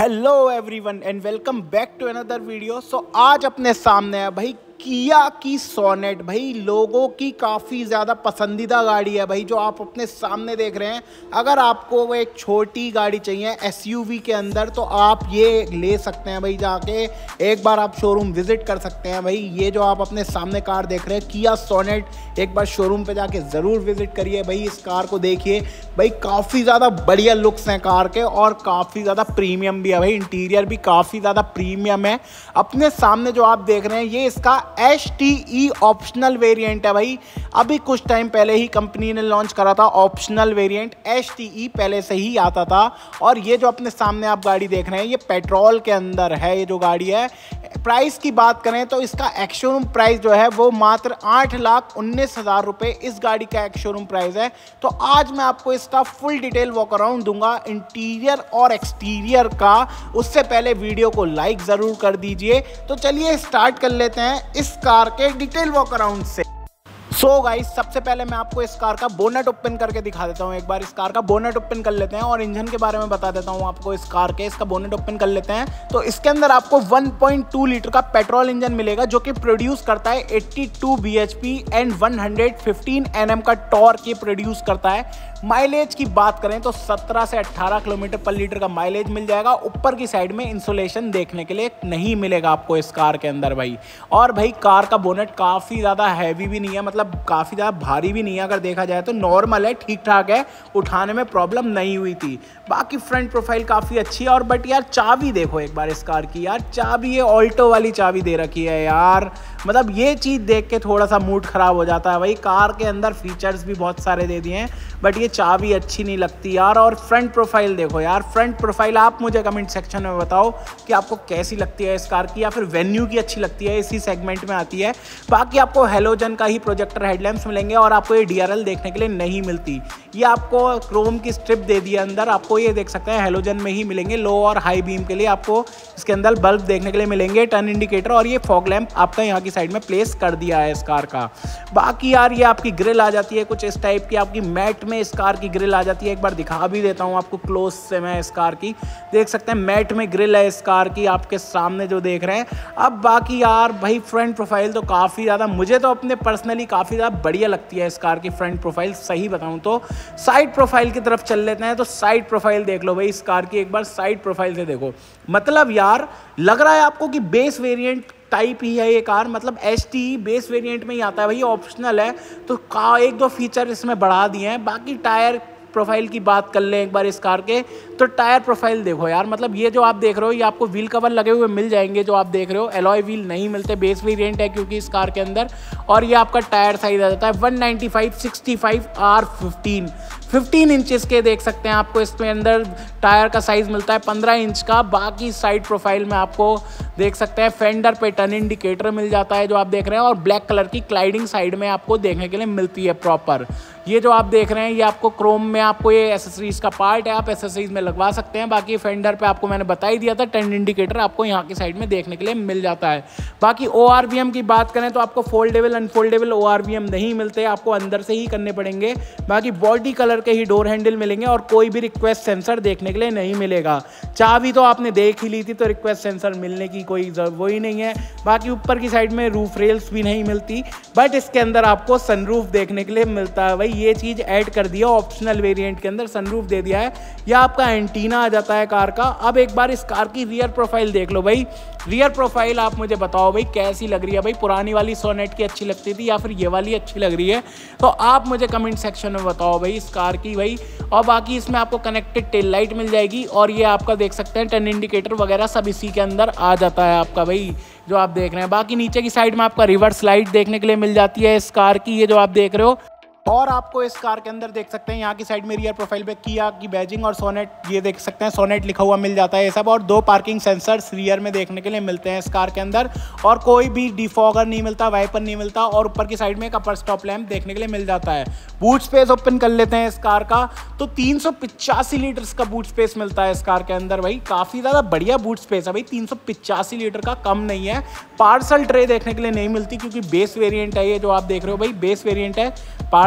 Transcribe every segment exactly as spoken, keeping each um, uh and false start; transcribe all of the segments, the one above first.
Hello everyone and welcome back to another video. So आज अपने सामने है भाई किया की सोनेट। भाई लोगों की काफ़ी ज़्यादा पसंदीदा गाड़ी है भाई, जो आप अपने सामने देख रहे हैं। अगर आपको वो एक छोटी गाड़ी चाहिए एसयूवी के अंदर तो आप ये ले सकते हैं भाई, जाके एक बार आप शोरूम विजिट कर सकते हैं भाई। ये जो आप अपने सामने कार देख रहे हैं किया सोनेट, एक बार शोरूम पे जाके ज़रूर विजिट करिए भाई। इस कार को देखिए भाई, काफ़ी ज़्यादा बढ़िया लुक्स हैं कार के और काफ़ी ज़्यादा प्रीमियम भी है भाई। इंटीरियर भी काफ़ी ज़्यादा प्रीमियम है। अपने सामने जो आप देख रहे हैं ये इसका H T E optional variant है भाई। अभी कुछ टाइम पहले ही कंपनी ने लॉन्च करा था optional variant. H T E पहले से ही आता था। और ये जो अपने सामने आप गाड़ी देख रहे हैं ये पेट्रोल के अंदर है। ये जो गाड़ी है, प्राइस की बात करें तो इसका एक्स शोरूम प्राइस जो है वो मात्र आठ लाख उन्नीस हज़ार रुपये इस गाड़ी का एक्स शोरूम प्राइस है। तो आज मैं आपको इसका फुल डिटेल वॉक अराउंड दूंगा, इंटीरियर और एक्सटीरियर का। उससे पहले वीडियो को लाइक ज़रूर कर दीजिए। तो चलिए स्टार्ट कर लेते हैं इस कार के डिटेल वॉक अराउंड से। सो so गाइस, सबसे पहले मैं आपको इस कार का बोनट ओपन करके दिखा देता हूँ। एक बार इस कार का बोनट ओपन कर लेते हैं और इंजन के बारे में बता देता हूँ आपको। इस कार के इसका बोनट ओपन कर लेते हैं तो इसके अंदर आपको वन पॉइंट टू लीटर का पेट्रोल इंजन मिलेगा, जो कि प्रोड्यूस करता है बयासी बी एच पी एंड एक सौ पंद्रह एन एम का टॉर्क ये प्रोड्यूस करता है। माइलेज की बात करें तो सत्रह से अठारह किलोमीटर पर लीटर का माइलेज मिल जाएगा। ऊपर की साइड में इंसुलेशन देखने के लिए नहीं मिलेगा आपको इस कार के अंदर भाई। और भाई कार का बोनट काफ़ी ज़्यादा हैवी भी नहीं है, मतलब काफ़ी ज़्यादा भारी भी नहीं है। अगर देखा जाए तो नॉर्मल है, ठीक ठाक है, उठाने में प्रॉब्लम नहीं हुई थी। बाकी फ्रंट प्रोफाइल काफ़ी अच्छी है। और बट यार चाबी देखो एक बार इस कार की, यार चाबी ये ऑल्टो वाली चाबी दे रखी है यार। मतलब ये चीज़ देख के थोड़ा सा मूड ख़राब हो जाता है भाई। कार के अंदर फीचर्स भी बहुत सारे दे दिए हैं बट ये चाबी अच्छी नहीं लगती यार। और फ्रंट प्रोफाइल देखो यार, फ्रंट प्रोफाइल आप मुझे कमेंट सेक्शन में बताओ कि आपको कैसी लगती है इस कार की, या फिर वेन्यू की अच्छी लगती है, इसी सेगमेंट में आती है। बाकी आपको हेलोजन का ही प्रोजेक्टर हेडलैम्प्स मिलेंगे और आपको ये डी आर एल देखने के लिए नहीं मिलती। ये आपको क्रोम की स्ट्रिप दे दी है अंदर, आपको ये देख सकते हैं हेलोजन में ही मिलेंगे। लो और हाई बीम के लिए आपको इसके अंदर बल्ब देखने के लिए मिलेंगे, टर्न इंडिकेटर और ये फॉग लैंप आपका यहाँ की साइड में प्लेस कर दिया है इस कार का। बाकी यार ये आपकी ग्रिल आ जाती है कुछ इस टाइप की, आपकी मैट में इस कार की ग्रिल आ जाती है। एक बार दिखा भी देता हूँ आपको क्लोज से मैं इस कार की, देख सकते हैं मैट में ग्रिल है इस कार की आपके सामने जो देख रहे हैं। अब बाकी यार भाई फ्रंट प्रोफाइल तो काफ़ी ज़्यादा, मुझे तो अपने पर्सनली काफ़ी ज़्यादा बढ़िया लगती है इस कार की फ्रंट प्रोफाइल, सही बताऊँ तो। साइड प्रोफाइल की तरफ चल लेते हैं तो साइड प्रोफाइल देख लो भाई इस कार की, एक बार साइड प्रोफाइल से देखो। मतलब यार लग रहा है आपको कि बेस वेरिएंट टाइप ही है ये कार, मतलब H T E base variant में ही आता है भाई, ऑप्शनल है तो का एक दो फीचर इसमें बढ़ा दिए हैं। बाकी टायर प्रोफाइल की बात कर लें एक बार इस कार के, तो टायर प्रोफाइल देखो यार, मतलब ये जो आप देख रहे हो ये आपको व्हील कवर लगे हुए मिल जाएंगे जो आप देख रहे हो। एलॉय व्हील नहीं मिलते, बेस वेरिएंट है क्योंकि इस कार के अंदर। और ये आपका टायर साइज आ जाता है one ninety five sixty five R fifteen fifteen inches के, देख सकते हैं आपको इसमें अंदर टायर का साइज़ मिलता है पंद्रह इंच का। बाकी साइड प्रोफाइल में आपको देख सकते हैं फेंडर पे टर्न इंडिकेटर मिल जाता है जो आप देख रहे हैं, और ब्लैक कलर की क्लाइडिंग साइड में आपको देखने के लिए मिलती है प्रॉपर। ये जो आप देख रहे हैं ये आपको क्रोम में आपको ये एसेसरीज का पार्ट है, आप एसेसरीज में लगवा सकते हैं। बाकी फेंडर पे आपको मैंने बता ही दिया था, टर्न इंडिकेटर आपको यहाँ की साइड में देखने के लिए मिल जाता है। बाकी ओ आर वी एम की बात करें तो आपको foldable unfoldable O R V M नहीं मिलते, आपको अंदर से ही करने पड़ेंगे। बाकी बॉडी कलर के ही डोर हैंडल मिलेंगे और कोई भी रिक्वेस्ट सेंसर देखने के लिए नहीं मिलेगा। चाबी तो आपने देख ही ली थी तो रिक्वेस्ट सेंसर मिलने की कोई वो ही नहीं है। बाकी ऊपर की साइड में रूफ रेल्स भी नहीं मिलती, बट इसके अंदर आपको सनरूफ देखने के लिए मिलता है भाई। ये चीज़ ऐड कर दिया ऑप्शनल वेरिएंट के अंदर, सनरूफ दे दिया है। यह आपका एंटीना आ जाता है कार का। अब एक बार इस कार की रियर प्रोफाइल देख लो भाई। रियर प्रोफाइल आप मुझे बताओ भाई कैसी लग रही है भाई, पुरानी वाली सोनेट की अच्छी लगती थी या फिर ये वाली अच्छी लग रही है, तो आप मुझे कमेंट सेक्शन में बताओ भाई इस कार की भाई। और बाकी इसमें आपको कनेक्टेड टेल लाइट मिल जाएगी और ये आपका देख सकते हैं टर्न इंडिकेटर वगैरह सब इसी के अंदर आ जाता है आपका भाई जो आप देख रहे हैं। बाकी नीचे की साइड में आपका रिवर्स लाइट देखने के लिए मिल जाती है इस कार की, ये जो आप देख रहे हो। और आपको इस कार के अंदर देख सकते हैं यहाँ की साइड में रियर प्रोफाइल पे किया की बैजिंग और सोनेट, ये देख सकते हैं सोनेट लिखा हुआ मिल जाता है ये सब। और दो पार्किंग सेंसर्स रियर में देखने के लिए मिलते हैं इस कार के अंदर। और कोई भी डिफॉगर नहीं मिलता, वाइपर नहीं मिलता। और ऊपर की साइड में एक अपर स्टॉप लैंप देखने के लिए मिल जाता है। बूट स्पेस ओपन कर लेते हैं इस कार का, तो तीन सौ पिचासी लीटर्स का बूट स्पेस मिलता है इस कार के अंदर भाई। काफ़ी ज़्यादा बढ़िया बूट स्पेस है भाई, तीन सौ पिचासी लीटर का कम नहीं है। पार्सल ट्रे देखने के लिए नहीं मिलती क्योंकि बेस वेरिएंट है ये जो आप देख रहे हो भाई, बेस वेरिएंट है। पार्सल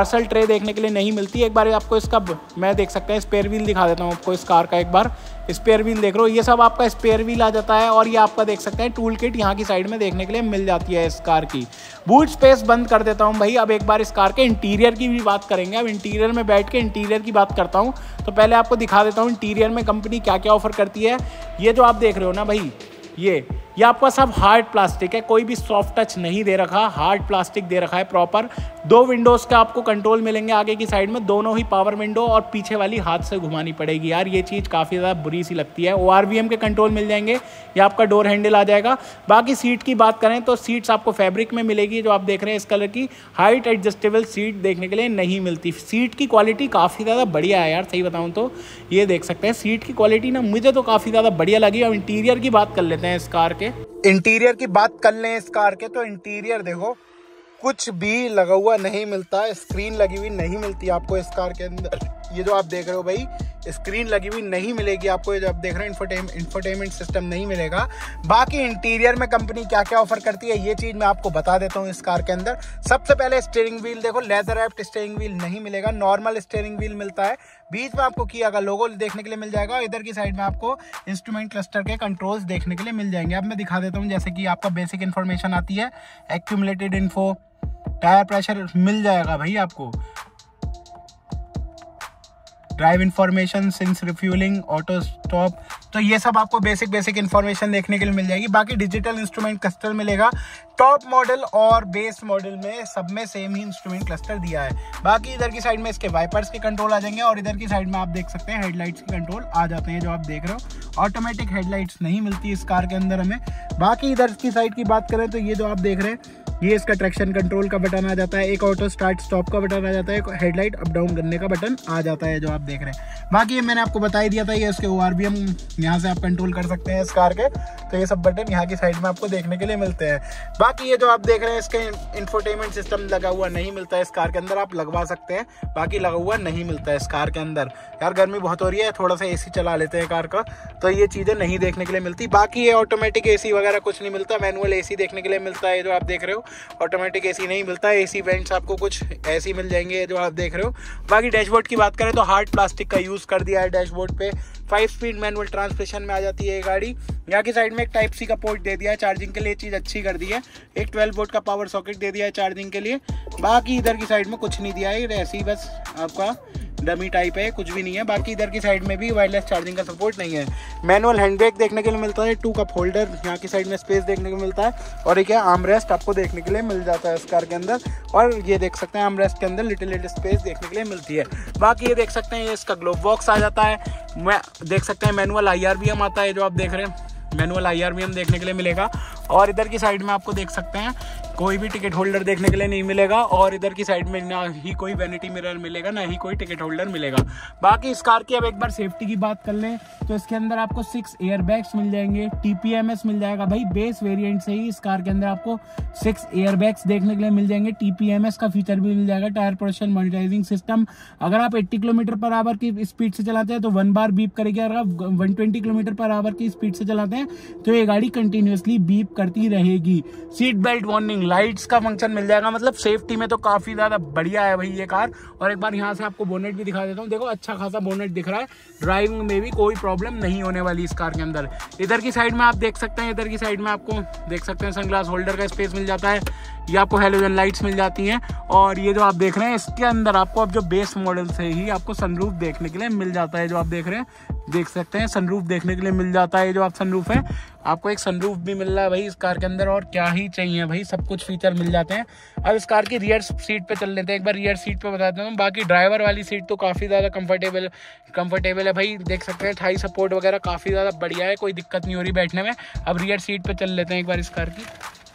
पार्सल ट्रे देखने के लिए नहीं मिलती। एक बार आपको इसका मैं देख सकते हैं स्पेयर व्हील दिखा देता हूँ आपको इस कार का। एक बार स्पेयर व्हील देख रहे हो, ये सब आपका स्पेयर व्हील आ जाता है। और ये आपका देख सकते हैं टूल किट यहाँ की साइड में देखने के लिए मिल जाती है इस कार की। बूट स्पेस बंद कर देता हूँ भाई। अब एक बार इस कार के इंटीरियर की भी बात करेंगे। अब इंटीरियर में बैठ के इंटीरियर की बात करता हूँ तो पहले आपको दिखा देता हूँ इंटीरियर में कंपनी क्या क्या ऑफर करती है। ये जो आप देख रहे हो ना भाई, ये ये आपका सब हार्ड प्लास्टिक है, कोई भी सॉफ्ट टच नहीं दे रखा, हार्ड प्लास्टिक दे रखा है प्रॉपर। दो विंडोज़ का आपको कंट्रोल मिलेंगे आगे की साइड में, दोनों ही पावर विंडो, और पीछे वाली हाथ से घुमानी पड़ेगी यार, ये चीज़ काफ़ी ज़्यादा बुरी सी लगती है। ओ आर वी एम के कंट्रोल मिल जाएंगे, ये आपका डोर हैंडल आ जाएगा। बाकी सीट की बात करें तो सीट्स आपको फैब्रिक में मिलेगी, जो आप देख रहे हैं इस कलर की। हाइट एडजस्टेबल सीट देखने के लिए नहीं मिलती। सीट की क्वालिटी काफ़ी ज़्यादा बढ़िया है यार, सही बताऊँ तो। ये देख सकते हैं सीट की क्वालिटी ना मुझे तो काफ़ी ज़्यादा बढ़िया लगी। अब इंटीरियर की बात कर लेते हैं इस कार के। इंटीरियर की बात कर लें इस कार के तो इंटीरियर देखो कुछ भी लगा हुआ नहीं मिलता, स्क्रीन लगी हुई नहीं मिलती आपको इस कार के अंदर। ये जो आप देख रहे हो भाई, स्क्रीन लगी हुई नहीं मिलेगी आपको। ये जो आप देख रहे हैं इंफोटेम इंफोटेनमेंट सिस्टम नहीं मिलेगा। बाकी इंटीरियर में कंपनी क्या क्या ऑफर करती है ये चीज़ मैं आपको बता देता हूँ इस कार के अंदर। सबसे पहले स्टीयरिंग व्हील देखो, लेदर रैप्ड स्टीयरिंग व्हील नहीं मिलेगा, नॉर्मल स्टीयरिंग व्हील मिलता है। बीच में आपको किया का लोगो देखने के लिए मिल जाएगा। इधर की साइड में आपको इंस्ट्रूमेंट क्लस्टर के कंट्रोल्स देखने के लिए मिल जाएंगे। अब मैं दिखा देता हूँ, जैसे कि आपका बेसिक इन्फॉर्मेशन आती है, एक्यूमुलेटेड इन्फो, टायर प्रेशर मिल जाएगा भाई आपको, drive information, since refuelling, auto stop, तो ये सब आपको बेसिक बेसिक इन्फॉर्मेशन देखने के लिए मिल जाएगी। बाकी डिजिटल इंस्ट्रूमेंट क्लस्टर मिलेगा। टॉप मॉडल और बेस मॉडल में सब में सेम ही इंस्ट्रूमेंट क्लस्टर दिया है। बाकी इधर की साइड में इसके वाइपर्स के कंट्रोल आ जाएंगे, और इधर की साइड में आप देख सकते हैं हेडलाइट्स के कंट्रोल आ जाते हैं, जो आप देख रहे हो। ऑटोमेटिक हेडलाइट्स नहीं मिलती इस कार के अंदर हमें। बाकी इधर की साइड की बात करें तो ये जो आप देख रहे हैं, ये इसका ट्रैक्शन कंट्रोल का बटन आ जाता है, एक ऑटो स्टार्ट स्टॉप का बटन आ जाता है, एक हेडलाइट अप डाउन करने का बटन आ जाता है, जो आप देख रहे हैं। बाकी ये मैंने आपको बता ही दिया था, ये इसके ओ आर वी एम यहाँ से आप कंट्रोल कर सकते हैं इस कार के। तो ये सब बटन यहाँ की साइड में आपको देखने के लिए मिलते हैं। बाकी ये जो आप देख रहे हैं इसके इंफोटेनमेंट सिस्टम लगा हुआ नहीं मिलता है इस कार के अंदर, आप लगवा सकते हैं, बाकी लगा हुआ नहीं मिलता है इस कार के अंदर। यार गर्मी बहुत हो रही है, थोड़ा सा एसी चला लेते हैं कार का, तो ये चीज़ें नहीं देखने के लिए मिलती। बाकी ये ऑटोमेटिक एसी वगैरह कुछ नहीं मिलता, मैनुअल एसी देखने के लिए मिलता है, जो आप देख रहे हो। ऑटोमेटिक एसी नहीं मिलता है, एसी वेंट्स आपको कुछ ऐसी मिल जाएंगे जो आप देख रहे हो। बाकी डैशबोर्ड की बात करें तो हार्ड प्लास्टिक का यूज़ कर दिया है डैशबोर्ड पे। फाइव स्पीड मैनुअल ट्रांसमिशन में आ जाती है ये गाड़ी। यहाँ की साइड में एक टाइप सी का पोर्ट दे दिया है चार्जिंग के लिए, चीज़ अच्छी कर दी है। एक ट्वेल्व वोल्ट का पावर सॉकेट दे दिया है चार्जिंग के लिए। बाकी इधर की साइड में कुछ नहीं दिया है, ऐसी बस आपका डमी टाइप है, कुछ भी नहीं है। बाकी इधर की साइड में भी वायरलेस चार्जिंग का सपोर्ट नहीं है। मैनुअल हैंड ब्रेक देखने के लिए मिलता है, टू कप होल्डर यहाँ की साइड में स्पेस देखने को मिलता है, और एक आर्म रेस्ट आपको देखने के लिए मिल जाता है इस कार के अंदर। और ये देख सकते हैं आर्म रेस्ट के अंदर लिटिल लिटिल स्पेस देखने के लिए मिलती है। बाकी ये देख सकते हैं ये इसका ग्लोव बॉक्स आ जाता है। मैं देख सकते हैं manual I R V M आता है, जो आप देख रहे हैं manual I R V M देखने के लिए मिलेगा। और इधर की साइड में आपको देख सकते हैं कोई भी टिकट होल्डर देखने के लिए नहीं मिलेगा, और इधर की साइड में ना ही कोई वैनिटी मिरर मिलेगा, ना ही कोई टिकट होल्डर मिलेगा। बाकी इस कार की अब एक बार सेफ्टी की बात कर लें तो इसके अंदर आपको सिक्स एयर बैग्स मिल जाएंगे, टी पी एम एस मिल जाएगा भाई। बेस वेरिएंट से ही इस कार के अंदर आपको सिक्स एयर बैग्स देखने के लिए मिल जाएंगे, टी पी एम एस का फीचर भी मिल जाएगा। टायर प्रेशर मॉनिटरिंग सिस्टम, अगर आप अस्सी किलोमीटर पर आवर की स्पीड से चलाते हैं तो वन बार बीप करेगी, अगर आप एक सौ बीस किलोमीटर पर आवर की स्पीड से चलाते हैं तो ये गाड़ी कंटिन्यूअसली बीप करती रहेगी। सीट बेल्ट वार्निंग लाइट्स का फंक्शन मिल जाएगा, मतलब सेफ्टी में तो काफी ज्यादा बढ़िया है भाई ये कार। और एक बार यहाँ से आपको बोनेट भी दिखा देता हूँ, देखो अच्छा खासा बोनेट दिख रहा है, ड्राइविंग में भी कोई प्रॉब्लम नहीं होने वाली इस कार के अंदर। इधर की साइड में आप देख सकते हैं, इधर की साइड में आपको देख सकते हैं सनग्लास होल्डर का स्पेस मिल जाता है, ये आपको हेलोजन लाइट्स मिल जाती हैं। और ये जो आप देख रहे हैं इसके अंदर आपको अब जो बेस मॉडल से ही आपको सनरूफ देखने के लिए मिल जाता है, जो आप देख रहे हैं देख सकते हैं सनरूफ देखने के लिए मिल जाता है। जो आप सनरूफ है आपको एक सनरूफ भी मिल रहा है भाई इस कार के अंदर, और क्या ही चाहिए भाई, सब कुछ फीचर मिल जाते हैं। अब इस कार की रियर सीट पे चल लेते हैं, एक बार रियर सीट पे बता देता हूँ। बाकी ड्राइवर वाली सीट तो काफ़ी ज़्यादा कंफर्टेबल कंफर्टेबल है भाई, देख सकते हैं थाई सपोर्ट वगैरह काफ़ी ज़्यादा बढ़िया है, कोई दिक्कत नहीं हो रही बैठने में। अब रियर सीट पे चल लेते हैं एक बार इस कार की।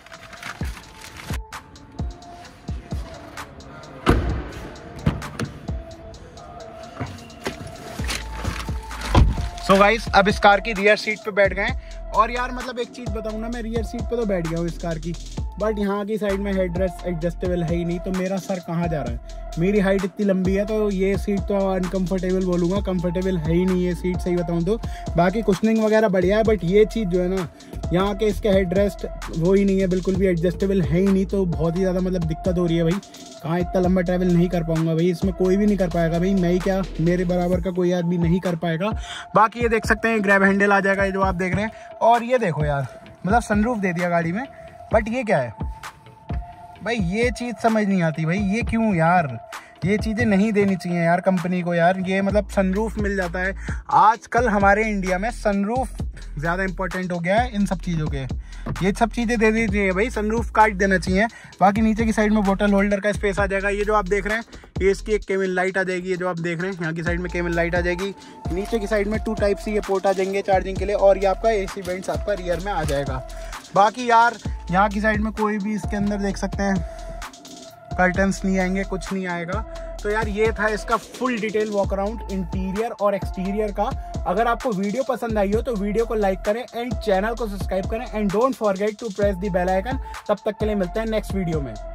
सो गाइस अब इस कार की रियर सीट पे बैठ गए, और यार मतलब एक चीज़ बताऊँ ना, मैं रियर सीट पे तो बैठ गया हूँ इस कार की, बट यहाँ की साइड में हेडरेस्ट एडजस्टेबल है ही नहीं, तो मेरा सर कहाँ जा रहा है। मेरी हाइट इतनी लंबी है तो ये सीट तो अनकंफर्टेबल बोलूँगा, कंफर्टेबल है ही नहीं ये सीट, सही बताऊँ तो। बाकी कुशनिंग वगैरह बढ़िया है, बट ये चीज़ जो है ना यहाँ के इसके हेडरेस्ट वो ही नहीं है, बिल्कुल भी एडजस्टेबल है ही नहीं, तो बहुत ही ज़्यादा मतलब दिक्कत हो रही है भाई कहाँ इतना लंबा ट्रैवल नहीं कर पाऊंगा भाई, इसमें कोई भी नहीं कर पाएगा भाई, मैं ही क्या मेरे बराबर का कोई आदमी नहीं कर पाएगा। बाकी ये देख सकते हैं ग्रैब हैंडल आ जाएगा ये जो आप देख रहे हैं। और ये देखो यार, मतलब सनरूफ दे दिया गाड़ी में, बट ये क्या है भाई, ये चीज़ समझ नहीं आती भाई, ये क्यों यार, ये चीज़ें नहीं देनी चाहिए यार कंपनी को यार। ये मतलब सनरूफ मिल जाता है आजकल हमारे इंडिया में, सनरूफ ज़्यादा इंपॉर्टेंट हो गया है इन सब चीज़ों के, ये सब चीज़ें दे दी चाहिए भाई, सनरूफ काट देना चाहिए। बाकी नीचे की साइड में बोतल होल्डर का स्पेस आ जाएगा, ये जो आप देख रहे हैं ये इसकी एक केबिन लाइट आ जाएगी, ये जो आप देख रहे हैं यहाँ की साइड में केबिन लाइट आ जाएगी। नीचे की साइड में टू टाइप सी ये पोर्ट आ जाएंगे चार्जिंग के लिए, और ये आपका ए सी वेंट्स आपका रियर में आ जाएगा। बाकी यार यहाँ की साइड में कोई भी इसके अंदर देख सकते हैं कर्टन्स नहीं आएंगे, कुछ नहीं आएगा। तो यार ये था इसका full detail walk around interior और एक्सटीरियर का। अगर आपको वीडियो पसंद आई हो तो वीडियो को लाइक करें एंड चैनल को सब्सक्राइब करें and don't forget to press the bell icon. तब तक के लिए मिलते हैं नेक्स्ट वीडियो में।